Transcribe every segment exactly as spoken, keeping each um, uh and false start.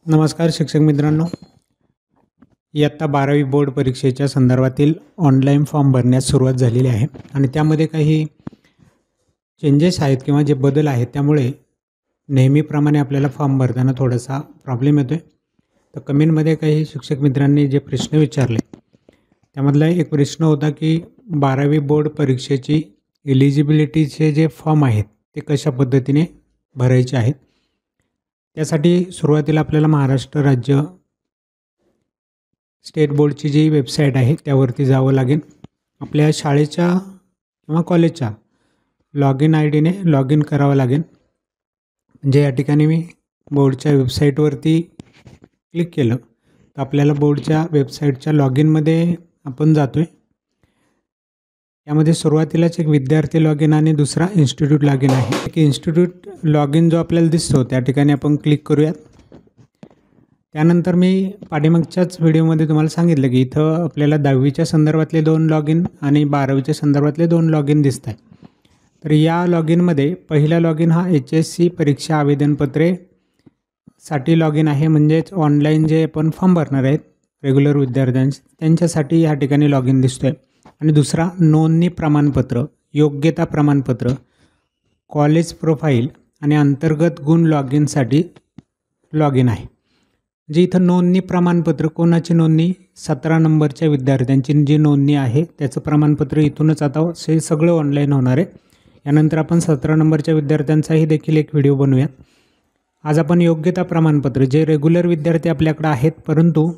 नमस्कार शिक्षक मित्रांनो, इयत्ता बारावी बोर्ड परीक्षेच्या संदर्भातील ऑनलाईन फॉर्म भरण्यास सुरुवात झालेली आहे आणि त्यामध्ये काही चेंजेस आहेत किंवा जे बदल आहेत त्यामुळे नेहमीप्रमाणे आपल्याला फॉर्म भरताना थोडासा प्रॉब्लेम येतो आहे। तर कमेंटमध्ये काही शिक्षक मित्रांनी जे प्रश्न विचारले त्यामधला एक प्रश्न होता की बारावी बोर्ड परीक्षेची एलिजिबिलिटीचे जे फॉर्म आहेत ते कशा पद्धतीने भरायचे आहेत। त्यासाठी सुरुवातीला आपल्याला महाराष्ट्र राज्य स्टेट बोर्डची जी वेबसाईट आहे त्यावरती जावं लागेल। आपल्या शाळेच्या किंवा कॉलेजच्या लॉग इन आय डीने लॉग इन करावं लागेल। म्हणजे या ठिकाणी मी बोर्डच्या वेबसाईटवरती क्लिक केलं तर आपल्याला बोर्डच्या वेबसाईटच्या लॉग इनमध्ये आपण जातो आहे। यामध्ये सुरुवातीलाच एक विद्यार्थी लॉग इन आणि दुसरा इन्स्टिट्यूट लॉग इन आहे। एक इन्स्टिट्यूट लॉग इन जो आपल्याला दिसतो त्या ठिकाणी आपण क्लिक करूयात। त्यानंतर मी पाठीमागच्याच व्हिडिओमध्ये तुम्हाला सांगितलं की इथं आपल्याला दहावीच्या संदर्भातले दोन लॉग इन आणि बारावीच्या संदर्भातले दोन लॉग इन दिसत आहेत। तर या लॉग इनमध्ये पहिला लॉग इन हा एच एस सी परीक्षा आवेदनपत्रे साठी लॉग इन आहे, म्हणजेच ऑनलाईन जे आपण फॉर्म भरणार आहेत रेग्युलर विद्यार्थ्यांचे त्यांच्यासाठी या ठिकाणी लॉग इन दिसतो आहे। आणि दुसरा नोंदणी प्रमाणपत्र, योग्यता प्रमाणपत्र, कॉलेज प्रोफाईल आणि अंतर्गत गुण लॉग इनसाठी लॉग इन आहे। जे इथं नोंदणी प्रमाणपत्र, कोणाची नोंदणी, सतरा नंबरच्या विद्यार्थ्यांची जी नोंदणी आहे त्याचं प्रमाणपत्र इथूनच आता हे सगळं ऑनलाईन होणार आहे। यानंतर आपण सतरा नंबरच्या विद्यार्थ्यांचाही देखील एक व्हिडिओ बनवूयात। आज आपण योग्यता प्रमाणपत्र, जे रेग्युलर विद्यार्थी आपल्याकडे आहेत परंतु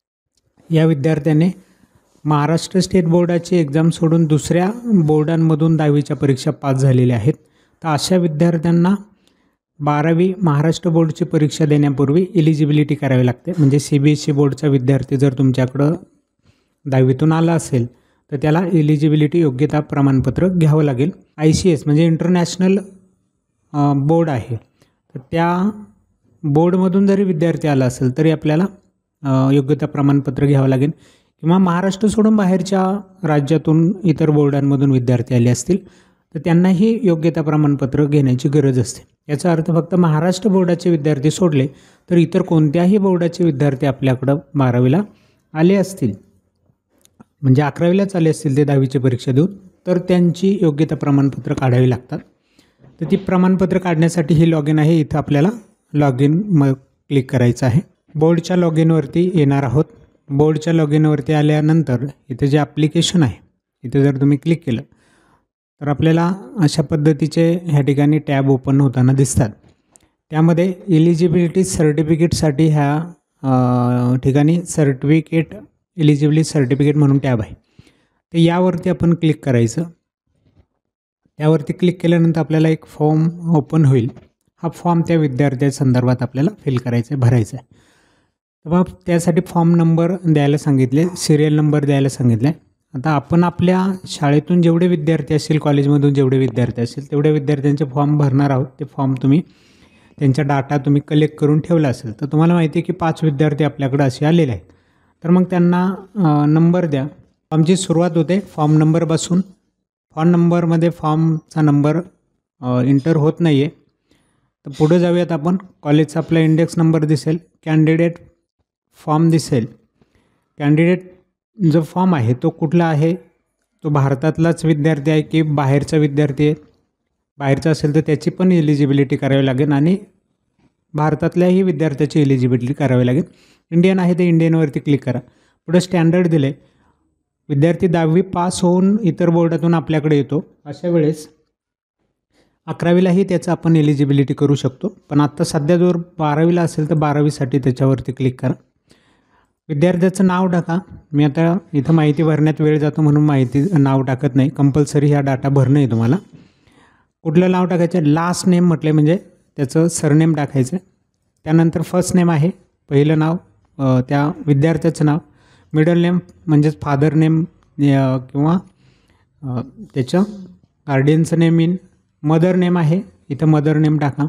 या विद्यार्थ्याने महाराष्ट्र स्टेट बोर्डाची एक्झाम सोडून दुसऱ्या बोर्डांमधून दहावीच्या परीक्षा पास झालेल्या आहेत, तर अशा विद्यार्थ्यांना बारावी महाराष्ट्र बोर्डची परीक्षा देण्यापूर्वी एलिजिबिलिटी करावी लागते। म्हणजे सी बी एस ई बोर्डचा विद्यार्थी जर तुमच्याकडं दहावीतून आला असेल तर त्याला एलिजिबिलिटी योग्यता प्रमाणपत्र घ्यावं लागेल। आय सी एस म्हणजे इंटरनॅशनल बोर्ड आहे, तर त्या बोर्डमधून जरी विद्यार्थी आला असेल तरी आपल्याला योग्यता प्रमाणपत्र घ्यावं लागेल। किंवा महाराष्ट्र सोडून बाहेरच्या राज्यातून इतर बोर्डांमधून विद्यार्थी आले असतील तर त्यांनाही योग्यता प्रमाणपत्र घेण्याची गरज असते। याचा अर्थ फक्त महाराष्ट्र बोर्डाचे विद्यार्थी सोडले तर इतर कोणत्याही बोर्डाचे विद्यार्थी आपल्याकडं बारावीला आले असतील, म्हणजे अकरावीलाच आले असतील ते दहावीची परीक्षा देऊन, तर त्यांची योग्यता प्रमाणपत्र काढावी लागतात। तर ती प्रमाणपत्र काढण्यासाठी ही लॉग इन आहे। इथं आपल्याला लॉग इन मग क्लिक करायचं आहे। बोर्डच्या लॉग इनवरती येणार आहोत। बोर्डच्या लॉग इनवरती आल्यानंतर इथे जे ॲप्लिकेशन आहे इथे जर तुम्ही क्लिक केलं तर आपल्याला अशा पद्धतीचे ह्या ठिकाणी टॅब ओपन होताना दिसतात। त्यामध्ये एलिजिबिलिटी सर्टिफिकेटसाठी ह्या ठिकाणी सर्टिफिकेट एलिजिबिलिटी सर्टिफिकेट म्हणून टॅब आहे, तर यावरती आपण क्लिक करायचं। त्यावरती क्लिक केल्यानंतर आपल्याला एक फॉर्म ओपन होईल। हा फॉर्म त्या विद्यार्थ्या संदर्भात आपल्याला फिल करायचा आहे, भरायचा आहे। तर मग त्यासाठी फॉर्म नंबर द्यायला सांगितले, सिरियल नंबर द्यायला सांगितले। आता आपण आपल्या शाळेतून जेवढे विद्यार्थी असतील, कॉलेजमधून जेवढे विद्यार्थी असतील तेवढ्या विद्यार्थ्यांचे फॉर्म भरणार आहोत। ते फॉर्म तुम्ही त्यांचा डाटा तुम्ही कलेक्ट करून ठेवला असेल तर तुम्हाला माहिती आहे की पाच विद्यार्थी आपल्याकडे असे आलेले आहेत, तर मग त्यांना नंबर द्या। फॉर्मची सुरुवात होते फॉर्म नंबरपासून। फॉर्म नंबरमध्ये फॉर्मचा नंबर इंटर होत नाही आहे, तर पुढे जाऊयात आपण। कॉलेजचा आपला इंडेक्स नंबर दिसेल, कॅन्डिडेट फॉर्म दिसेल। कॅन्डिडेट जो फॉर्म आहे तो कुठला आहे, तो भारतातलाच विद्यार्थी आहे की बाहेरचा विद्यार्थी आहे। बाहेरचा असेल तर त्याची पण एलिजिबिलिटी करावी लागेल आणि भारतातल्याही विद्यार्थ्याची एलिजिबिलिटी करावी लागेल। इंडियन आहे ते इंडियनवरती क्लिक करा। पुढे स्टँडर्ड दिले, विद्यार्थी दहावी पास होऊन इतर बोर्डातून आपल्याकडे येतो, अशा वेळेस अकरावीलाही त्याचं आपण एलिजिबिलिटी करू शकतो, पण आत्ता सध्या जर बारावीला असेल तर बारावीसाठी त्याच्यावरती क्लिक करा। विद्यार्थ्याचं नाव टाका। मी आता इथं माहिती भरण्यात वेळ जातो म्हणून माहिती नाव टाकत नाही, कंपल्सरी ह्या डाटा भरणं आहे तुम्हाला। कुठलं नाव टाकायचं, लास्ट नेम म्हटले म्हणजे त्याचं सरनेम टाकायचं। त्यानंतर फर्स्ट नेम आहे पहिलं नाव त्या विद्यार्थ्याचं नाव, मिडल नेम म्हणजेच फादर नेम किंवा त्याचं गार्डियनचं नेम इन, मदर नेम आहे इथं मदर नेम टाका।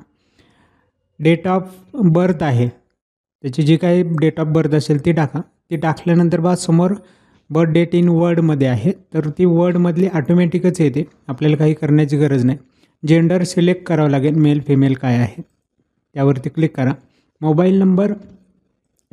डेट ऑफ बर्थ आहे त्याची जी काही डेट ऑफ बर्थ असेल ती टाका। ती टाकल्यानंतर बा समोर बर्थ डेट इन वर्डमध्ये आहे, तर ती वर्डमधली ऑटोमॅटिकच येते, आपल्याला काही करण्याची गरज नाही। जेंडर सिलेक्ट करावं लागेल, मेल फिमेल काय आहे त्यावरती क्लिक करा। मोबाईल नंबर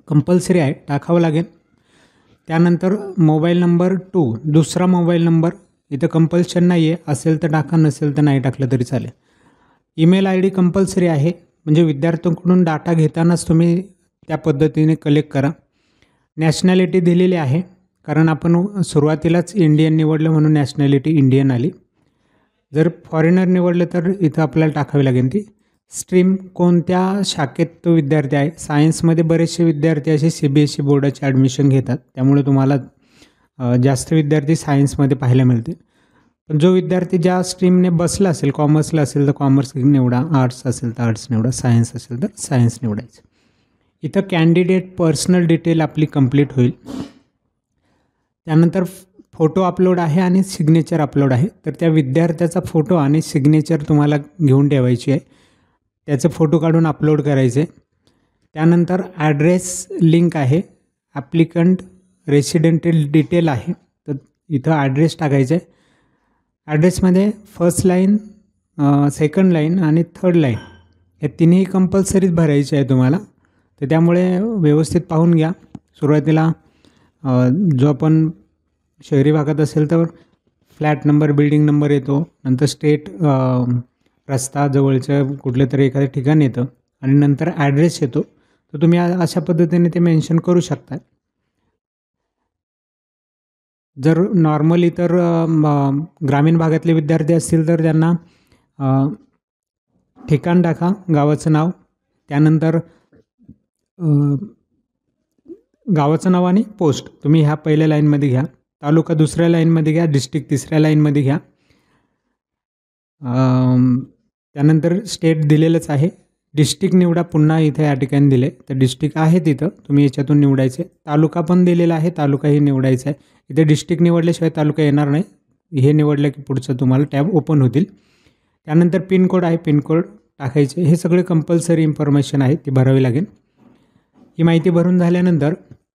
कंपल्सरी आहे, टाकावं लागेल. त्यानंतर मोबाईल नंबर टू, दुसरा मोबाईल नंबर इथं कंपल्शन नाही आहे, असेल तर टाका, नसेल तर नाही टाकलं तरी चालेल. ईमेल आय डी कंपल्सरी आहे, म्हणजे विद्यार्थ्यांकडून डाटा घेतानाच तुम्ही त्या पद्धतीने कलेक्ट करा. नॅशनॅलिटी दिलेली आहे, कारण आपण सुरुवातीलाच इंडियन निवडलं म्हणून नॅशनॅलिटी इंडियन आली. जर फॉरेनर निवडलं तर इथं आपल्याला टाकावी लागेल ती. स्ट्रीम, कोणत्या शाखेत तो विद्यार्थी आहे. सायन्समध्ये बरेचसे विद्यार्थी असे सी बी एस ई बोर्डाचे ॲडमिशन घेतात, त्यामुळे तुम्हाला जास्त विद्यार्थी सायन्समध्ये पाहायला मिळते. पण जो विद्यार्थी ज्या स्ट्रीमने बसला असेल, कॉमर्सला असेल तर कॉमर्स निवडा, आर्ट्स असेल तर आर्ट्स निवडा, सायन्स असेल तर सायन्स निवडायचं. इथं कॅन्डिडेट पर्सनल डिटेल आपली कंप्लीट होईल. त्यानंतर फोटो अपलोड आहे आणि सिग्नेचर अपलोड आहे. तर त्या विद्यार्थ्याचा फोटो आणि सिग्नेचर तुम्हाला घेऊन ठेवायची आहे, त्याचे फोटो काढून अपलोड करायचे. त्यानंतर ॲड्रेस लिंक आहे, ॲप्लिकंट रेसिडेंटल डिटेल आहे, तर इथं ॲड्रेस टाकायचं आहे. ॲड्रेसमध्ये फर्स्ट लाईन, सेकंड लाईन आणि थर्ड लाईन हे तिन्ही कंपल्सरीच भरायचे आहे तुम्हाला. तर त्यामुळे व्यवस्थित पाहून घ्या. सुरुवातीला जो आपण शहरी भागात असेल तर फ्लॅट नंबर, बिल्डिंग नंबर येतो, नंतर स्टेट, रस्ता जवळचं कुठलं तरी एखादं ठिकाण येतं आणि नंतर ॲड्रेस येतो. तर तुम्ही अशा पद्धतीने ते मेन्शन करू शकता. जर नॉर्मली तर ग्रामीण भागातले विद्यार्थी असतील तर त्यांना ठिकाण टाका, गावाचं नाव, त्यानंतर गावाचं नाव आणि पोस्ट तुम्ही ह्या पहिल्या लाईनमध्ये घ्या, तालुका दुसऱ्या लाईनमध्ये घ्या, डिस्ट्रिक्ट तिसऱ्या लाईनमध्ये घ्या. त्यानंतर स्टेट दिलेलंच आहे, डिस्ट्रिक्ट निवडा, पुन्हा इथे या ठिकाणी दिले तर डिस्ट्रिक्ट आहे तिथं तुम्ही याच्यातून निवडायचे. तालुका पण दिलेला आहे, तालुकाही निवडायचा आहे. इथे डिस्ट्रिक्ट निवडल्याशिवाय तालुका येणार नाही, हे निवडलं की पुढचं तुम्हाला टॅब ओपन होतील. त्यानंतर पिनकोड आहे, पिनकोड टाकायचे. हे सगळे कंपल्सरी इन्फॉर्मेशन आहे, ती भरावी लागेल. ही माहिती भरून झाल्यानंतर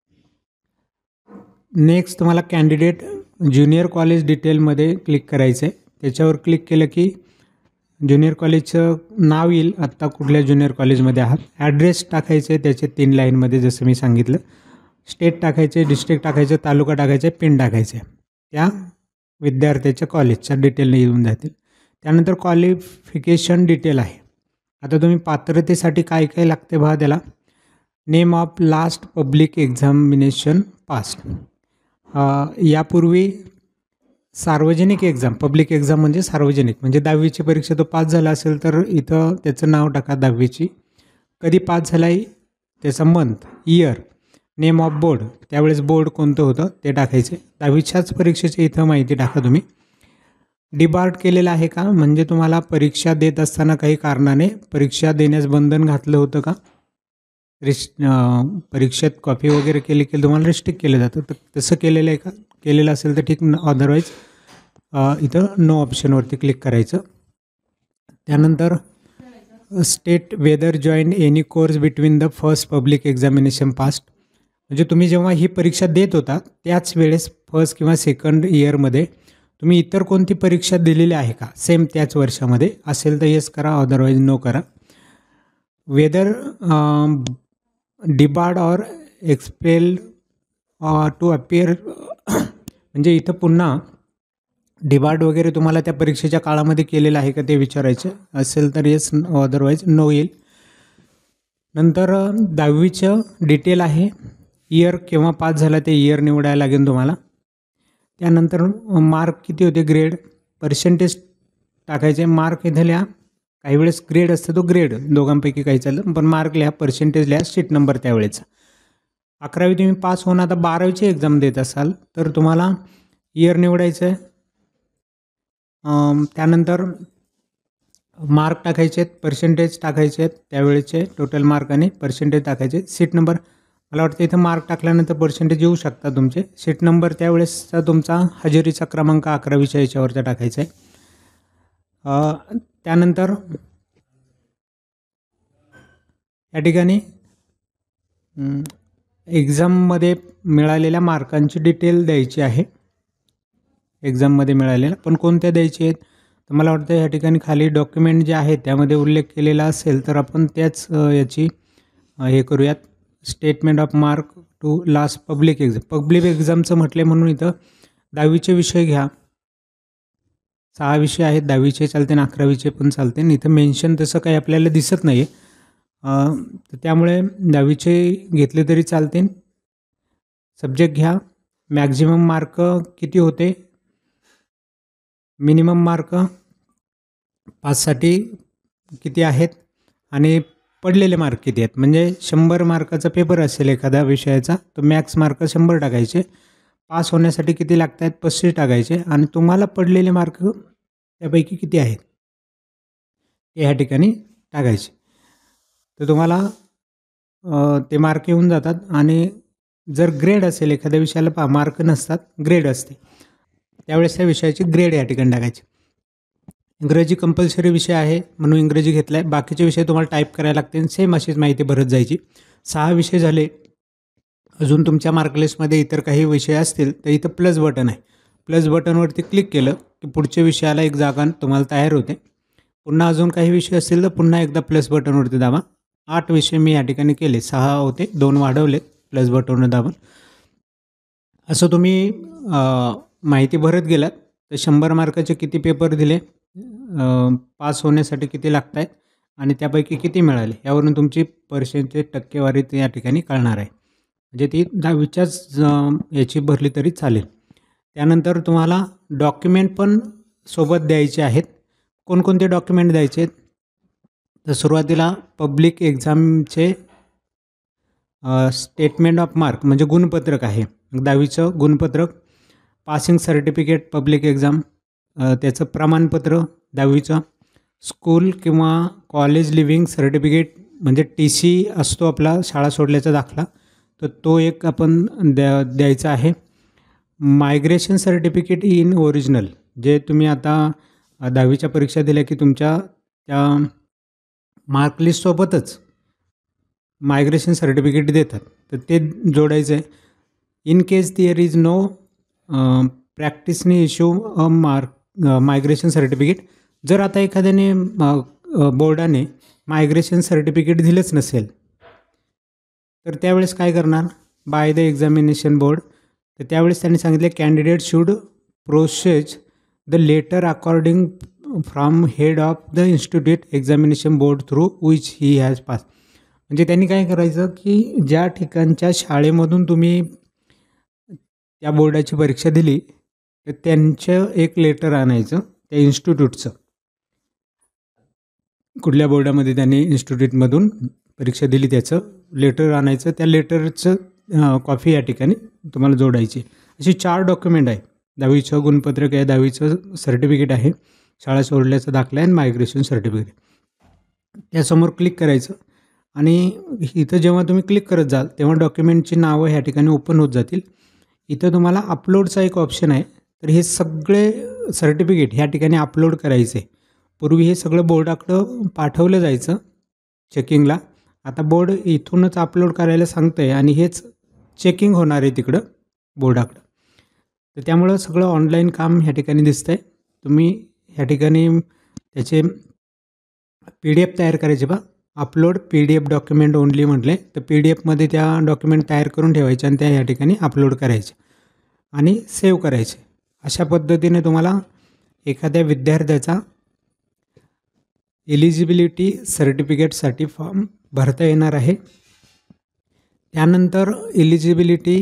नेक्स्ट तुम्हाला कॅन्डिडेट ज्युनियर कॉलेज डिटेलमध्ये क्लिक करायचं आहे. त्याच्यावर क्लिक केलं की ज्युनियर कॉलेजचं नाव येईल, आत्ता कुठल्या ज्युनियर कॉलेजमध्ये आहात. ॲड्रेस टाकायचे त्याचे तीन लाईनमध्ये जसं मी सांगितलं. स्टेट टाकायचे, डिस्ट्रिक्ट टाकायचं, तालुका टाकायचे, पिन टाकायचे. त्या विद्यार्थ्याच्या कॉलेजच्या डिटेल येऊन जातील. त्यानंतर क्वालिफिकेशन डिटेल आहे. आता तुम्ही पात्रतेसाठी काय काय लागते पहा त्याला. Name of last public examination passed. यापूर्वी सार्वजनिक एक्झाम, पब्लिक एक्झाम म्हणजे सार्वजनिक, म्हणजे दहावीची परीक्षा तो पास झाला असेल तर इथं त्याचं नाव टाका दहावीची. कधी पास झाला आहे त्याचा month, year, name of board, त्यावेळेस बोर्ड कोणतं होतं ते टाकायचे. दहावीच्याच परीक्षेची इथं माहिती टाका तुम्ही. डिबार्ट केलेलं आहे का, म्हणजे तुम्हाला परीक्षा देत असताना काही कारणाने परीक्षा देण्यास बंधन घातलं होतं का, रिस् परीक्षेत कॉपी वगैरे केली की तुम्हाला रिस्ट्रिक्ट केलं जातं, तर तसं केलेलं आहे का, केलेलं असेल तर ठीक, अदरवाईज इथं नो ऑप्शनवरती क्लिक करायचं. त्यानंतर state whether join any course between the first public examination passed, म्हणजे तुम्ही जेव्हा ही परीक्षा देत होता त्याच वेळेस फर्स्ट किंवा सेकंड इयरमध्ये तुम्ही इतर कोणती परीक्षा दिलेली आहे का, सेम त्याच वर्षामध्ये असेल तर येस करा, अदरवाईज नो करा. Whether debarred or expelled to appear, म्हणजे इथं पुन्हा डिबार्ड वगैरे तुम्हाला त्या परीक्षेच्या काळामध्ये केलेलं आहे का ते विचारायचं असेल तर येस, अदरवाईज नो येईल. नंतर दहावीचं डिटेल आहे, इयर केव्हा पास झाला ते इयर निवडायला लागेल तुम्हाला. त्यानंतर मार्क किती होते, ग्रेड, पर्सेंटेज टाकायचे. मार्क इथं लिहा, काही वेळेस ग्रेड असतं तो ग्रेड, दोघांपैकी काही चाललं, पण मार्क लिहा, पर्सेंटेज लिहा, सीट नंबर त्यावेळेचा. अकरावी तुम्ही पास होऊन आता बारावीची एक्झाम देत असाल तर तुम्हाला इयर निवडायचं आहे. त्यानंतर मार्क टाकायचे आहेत, पर्सेंटेज टाकायचे आहेत, त्यावेळेचे टोटल मार्क आणि पर्सेंटेज टाकायचे. सीट नंबर, मला वाटतं इथं मार्क टाकल्यानंतर पर्सेंटेज येऊ शकतात तुमचे. सीट नंबर त्यावेळेसचा तुमचा हजेरीचा क्रमांक अकरावीच्या याच्यावरचा टाकायचा आहे. त्यानंतर या ठिकाणी एक्झाममध्ये मिळालेल्या मार्कांची डिटेल द्यायची आहे, एक्झाममध्ये मिळालेल्या, पण कोणत्या द्यायची आहेत तर मला वाटतं या ठिकाणी खाली डॉक्युमेंट जे आहे त्यामध्ये उल्लेख केलेला असेल तर आपण त्याच याची हे करूयात, statement of mark to last public exam. Public एक्झामचं म्हटले म्हणून इथं दहावीचे विषय घ्या. सहा विषय आहेत, दहावीचे चालते आणि अकरावीचे पण चालते. आणि इथं मेन्शन तसं काही आपल्याला दिसत नाही आहे, त्यामुळे दहावीचे घेतले तरी चालते. सब्जेक्ट घ्या. मॅक्झिमम मार्क किती होते? मिनिमम मार्क पाचसाठी किती आहेत आणि पडलेले मार्क किती आहेत? म्हणजे शंभर मार्काचा पेपर असेल एखाद्या विषयाचा, तर मॅक्स मार्क शंभर टाकायचे. पास होण्यासाठी किती लागत आहेत? पस्तीस टाकायचे. आणि तुम्हाला पडलेले मार्क त्यापैकी किती आहेत ते ह्या ठिकाणी टाकायचे. तर तुम्हाला ते मार्क येऊन जातात. आणि जर ग्रेड असेल एखाद्या विषयाला, पा मार्क नसतात, ग्रेड असते, त्यावेळेस त्या विषयाची ग्रेड या ठिकाणी टाकायची. इंग्रजी कंपल्सरी विषय आहे म्हणून इंग्रजी घेतला आहे. बाकीचे विषय तुम्हाला टाईप करायला लागते. सेम अशीच माहिती भरत जायची. सहा विषय झाले. अजून तुमच्या मार्कलिस्टमध्ये इतर काही विषय असतील तर इथं प्लस बटन आहे. प्लस बटनवरती क्लिक केलं की पुढच्या विषयाला एक जागा तुम्हाला तयार होते. पुन्हा अजून काही विषय असतील तर पुन्हा एकदा प्लस बटनवरती दाबा. आठ विषय मी या ठिकाणी केले. सहा होते, दोन वाढवलेत प्लस बटनवर दाबून. असं तुम्ही माहिती भरत गेलात तर शंभर मार्काचे किती पेपर दिले, पास होण्यासाठी किती लागत आहेत आणि त्यापैकी किती मिळाले, यावरून तुमची पर्सेंटेज टक्केवारी या ठिकाणी कळणार आहे. म्हणजे ती दहावीच्याच याची भरली तरी चालेल. त्यानंतर तुम्हाला डॉक्युमेंट पण सोबत द्यायचे आहेत. कोणकोणते डॉक्युमेंट द्यायचे आहेत? तर सुरुवातीला पब्लिक एक्झामचे स्टेटमेंट ऑफ मार्क म्हणजे गुणपत्रक आहे, दहावीचं गुणपत्रक. पासिंग सर्टिफिकेट पब्लिक एक्झाम, त्याचं प्रमाणपत्र दहावीचं. स्कूल किंवा कॉलेज लिव्हिंग सर्टिफिकेट म्हणजे टी सी असतो आपला, शाळा सोडल्याचा दाखला, तर तो एक आपण द्या द्यायचा आहे. मायग्रेशन सर्टिफिकेट इन ओरिजिनल, जे तुम्ही आता दहावीच्या परीक्षा दिल्या की तुमच्या त्या मार्कलिस्टसोबतच मायग्रेशन सर्टिफिकेट देतात, तर ते जोडायचं आहे. In case there is no प्रॅक्टिसने issue a mark migration certificate. जर आता एखाद्याने बोर्डाने मायग्रेशन सर्टिफिकेट दिलंच नसेल तर त्यावेळेस काय करणार? By the examination board. तर त्यावेळेस त्यांनी सांगितले candidate should process the letter according from head of the institute examination board through which he has pass. म्हणजे त्यांनी काय करायचं की ज्या ठिकाणच्या शाळेमधून तुम्ही त्या बोर्डाची परीक्षा दिली तर त्यांचं एक लेटर आणायचं, त्या इन्स्टिट्यूटचं, कुठल्या बोर्डामध्ये त्यांनी इन्स्टिट्यूटमधून परीक्षा दिली त्याचं लेटर आणायचं. त्या लेटरचं कॉपी या ठिकाणी तुम्हाला जोडायची. अशी चार डॉक्युमेंट आहे. दहावीचं गुणपत्रक आहे, दहावीचं सर्टिफिकेट आहे, शाळा सोडल्याचा दाखला आहे आणि मायग्रेशन सर्टिफिकेट. त्यासमोर क्लिक करायचं आणि इथं जेव्हा तुम्ही क्लिक करत जाल तेव्हा डॉक्युमेंटची नावं ह्या ठिकाणी ओपन होत जातील. इथं तुम्हाला अपलोडचा एक ऑप्शन आहे. तर हे सगळे सर्टिफिकेट ह्या ठिकाणी अपलोड करायचे. पूर्वी हे सगळं बोर्डाकडं पाठवलं जायचं चेकिंगला. आता बोर्ड इथूनच अपलोड करायला सांगतं आहे आणि हेच चेकिंग होणार आहे तिकडं बोर्डाकडं. तर त्यामुळं सगळं ऑनलाईन काम ह्या ठिकाणी दिसतं आहे. तुम्ही ह्या ठिकाणी त्याचे पी डी एफ तयार करायचे. बा upload P D F document only म्हटले तर पी डी एफमध्ये त्या डॉक्युमेंट तयार करून ठेवायचे आणि त्या ह्या ठिकाणी अपलोड करायचे आणि सेव्ह करायचे. अशा पद्धतीने तुम्हाला एखाद्या विद्यार्थ्याचा एलिजिबिलिटी सर्टिफिकेटसाठी फॉर्म भरता येणार आहे. त्यानंतर एलिजिबिलिटी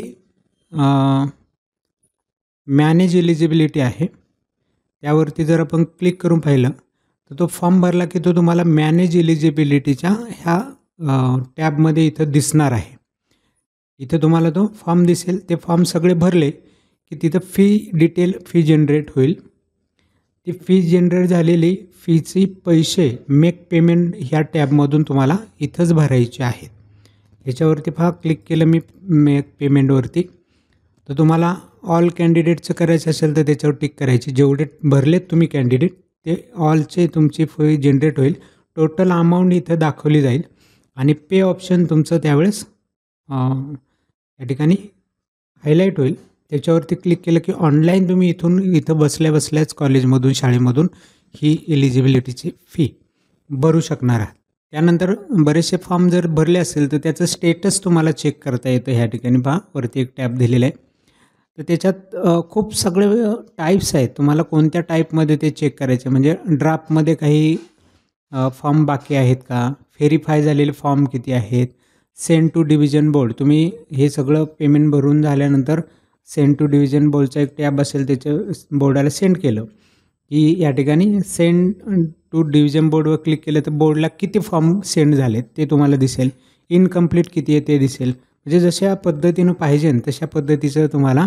मॅनेज एलिजिबिलिटी आहे, त्यावरती जर आपण क्लिक करून पाहिलं तर तो फॉर्म भरला की तो तुम्हाला मॅनेज एलिजिबिलिटीच्या ह्या टॅबमध्ये इथं दिसणार आहे. इथं तुम्हाला तो फॉर्म दिसेल. ते फॉर्म सगळे भरले की तिथं फी डिटेल फी जनरेट होईल. ती फी जनरेट झालेली फीचे पैसे मेक पेमेंट ह्या टॅबमधून तुम्हाला इथंच भरायचे आहेत. याच्यावरती पहा क्लिक केलं मी मेक पेमेंटवरती तर तुम्हाला ऑल कॅन्डिडेटचं करायचं असेल तर त्याच्यावर टिक करायची. जेवढे भरलेत तुम्ही कॅन्डिडेट ते ऑलचे तुमची फी जनरेट होईल. टोटल अमाऊंट इथं दाखवली जाईल आणि पे ऑप्शन तुमचं त्यावेळेस या ठिकाणी हायलाईट होईल. त्याच्यावरती क्लिक केलं की ऑनलाईन तुम्ही इथून इथं बसल्या बसल्याच कॉलेजमधून शाळेमधून ही एलिजिबिलिटीची फी भरू शकणार आहात. त्यानंतर बरेचसे फॉर्म जर भरले असेल तर त्याचं स्टेटस तुम्हाला चेक करता येतं. ह्या ठिकाणी पहा वरती एक टॅब दिलेलं आहे. तर त्याच्यात खूप सगळे टाईप्स आहेत. तुम्हाला कोणत्या टाईपमध्ये ते चेक करायचे, म्हणजे ड्राफ्टमध्ये काही फॉर्म बाकी आहेत का, व्हेरीफाय झालेले फॉर्म किती आहेत, सेंड टू डिव्हिजन बोर्ड. तुम्ही हे सगळं पेमेंट भरून झाल्यानंतर सेंड टू डिव्हिजन बोर्डचा एक टॅब असेल, त्याच्या बोर्डाला सेंड केलं की या ठिकाणी सेंड टू डिव्हिजन बोर्डवर क्लिक केलं तर बोर्डला किती फॉर्म सेंड झालेत ते तुम्हाला दिसेल. इनकम्प्लीट किती आहे ते दिसेल. म्हणजे जशा पद्धतीनं पाहिजे तशा पद्धतीचं तुम्हाला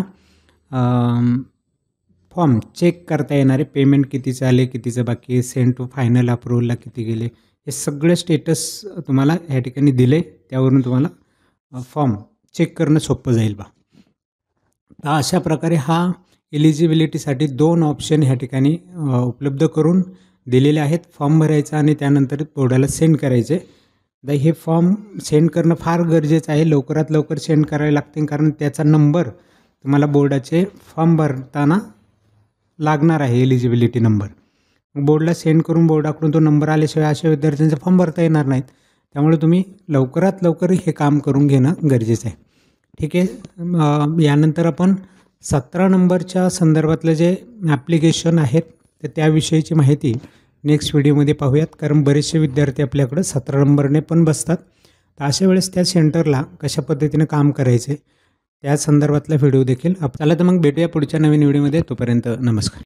फॉर्म चेक करता येणारे. पेमेंट किती झाले, कितीचं बाकी आहे, सेंड टू फायनल अप्रूव्हलला किती गेले, हे सगळे स्टेटस तुम्हाला ह्या ठिकाणी दिले. त्यावरून तुम्हाला फॉर्म चेक करणं सोपं जाईल बा. तर अशा प्रकारे हा एलिजिबिलिटीसाठी दोन ऑप्शन ह्या ठिकाणी उपलब्ध करून दिलेले आहेत. फॉर्म भरायचा आणि त्यानंतर बोर्डाला सेंड करायचे. तर हे फॉर्म सेंड करणं फार गरजेचं आहे. लवकरात लवकर सेंड करावे लागते, कारण त्याचा नंबर तुम्हाला बोर्डाचे फॉर्म भरताना लागणार आहे, एलिजिबिलिटी नंबर. बोर्डला सेंड करून बोर्डाकडून तो नंबर आल्याशिवाय अशा विद्यार्थ्यांचे फॉर्म भरता येणार नाहीत. त्यामुळे तुम्ही लवकरात लवकर हे काम करून घेणं गरजेचं आहे. ठीक आहे. यानंतर आपण सतरा नंबरच्या संदर्भातलं जे ॲप्लिकेशन आहेत तर त्याविषयीची माहिती नेक्स्ट व्हिडिओमध्ये पाहूयात, कारण बरेचसे विद्यार्थी आपल्याकडं सतरा नंबरने पण बसतात. तर अशा वेळेस त्या सेंटरला कशा पद्धतीनं काम करायचे त्या संदर्भातला व्हिडिओ देखील आप चला तर मग भेटूया पुढच्या नवीन व्हिडिओमध्ये. तोपर्यंत नमस्कार.